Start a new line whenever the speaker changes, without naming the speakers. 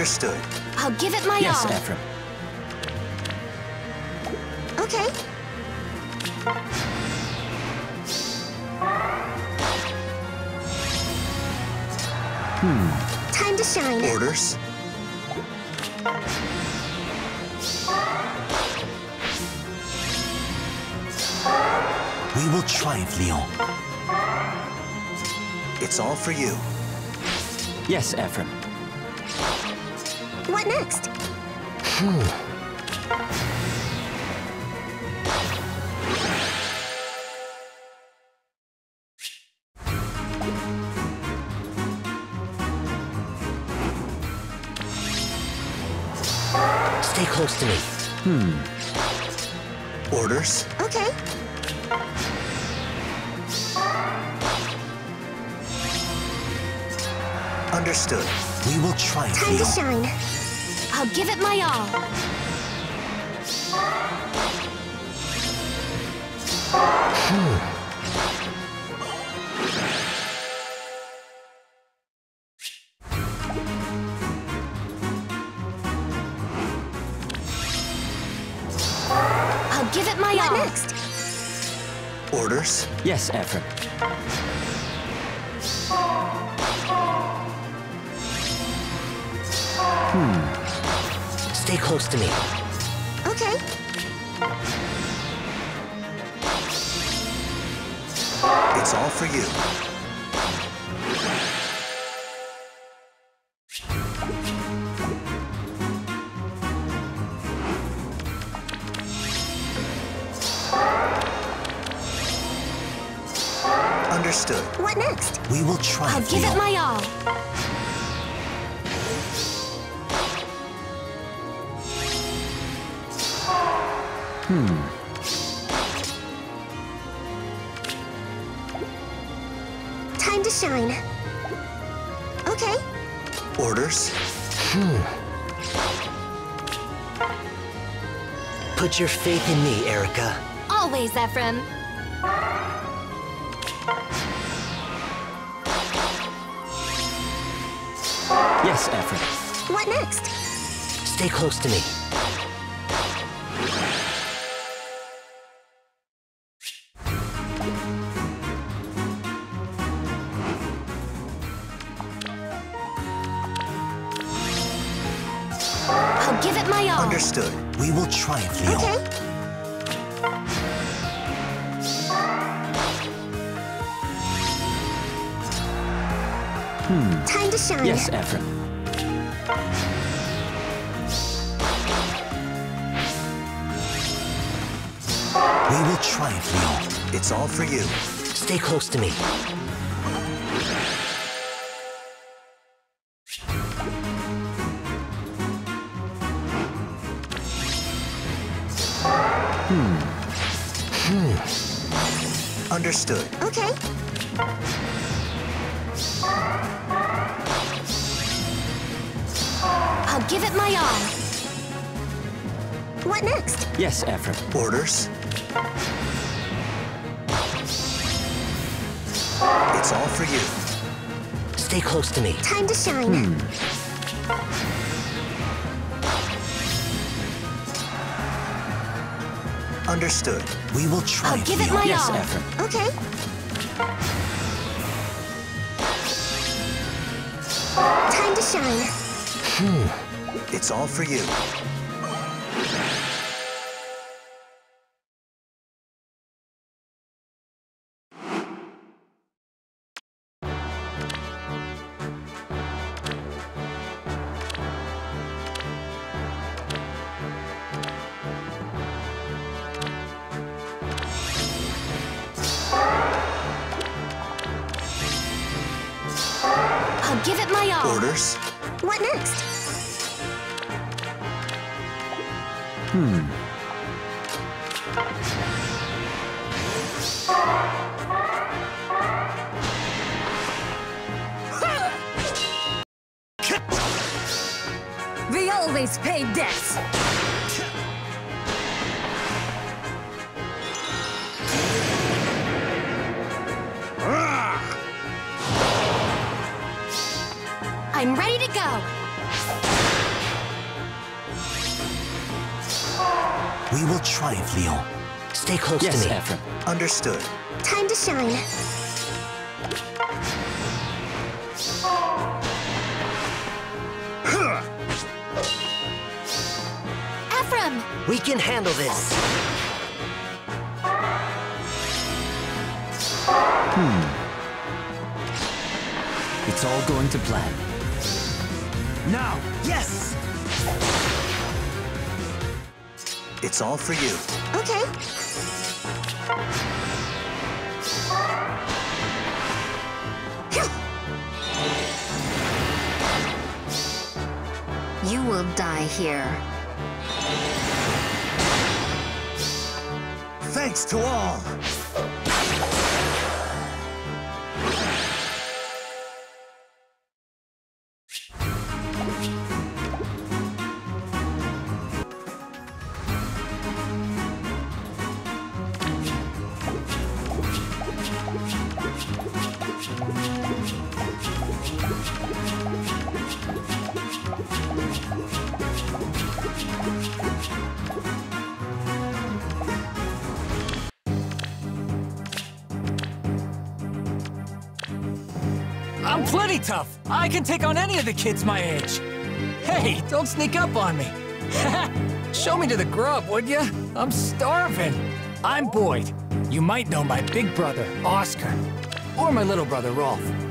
Understood.
I'll give it my
Yes,
all.
Ephraim.
Okay. Time to shine.
Orders.
We will triumph, Leon.
It's all for you.
Yes, Ephraim.
What next?
Stay close to me.
Orders.
Okay.
Understood.
We will triumph,
Time to
Leon.
shine. I'll give it my all. I'll give it my all. What next?
Orders.
Yes, Ephraim.
Stay close to me.
Okay.
It's all for you. Understood.
What next?
We will
I'll
triumph,
give it
Leon.
my all. Time to shine. Okay.
Orders.
Put your faith in me, Erica.
Always, Ephraim.
Yes, Ephraim.
What next?
Stay close to me.
I'll give it my all.
Understood.
We will triumph, Leon.
Okay. Time to shine.
Yes, Ephraim. We will triumph, Leon.
It's all for you.
Stay close to me.
Understood.
Okay. I'll give it my all. What next?
Yes, Ephraim.
Orders. It's all for you.
Stay close to me.
Time to shine.
Understood.
We will triumph,
give it
Leon.
my
Yes,
all.
Ephraim.
Okay. Time to shine.
It's all for you.
I'll give it my all.
Orders.
What next?
We always pay debts.
I'm ready to go.
We will triumph, Leon.
Stay close
Yes,
to me.
Ephraim.
Understood.
Time to shine. Ephraim!
We can handle this.
It's all going to plan.
Now, yes!
It's all for you.
Okay. You will die here.
Thanks to all.
I'm plenty tough. I can take on any of the kids my age. Hey, don't sneak up on me. Show me to the grub, would ya? I'm starving. I'm Boyd. You might know my big brother, Oscar. Or my little brother, Rolf.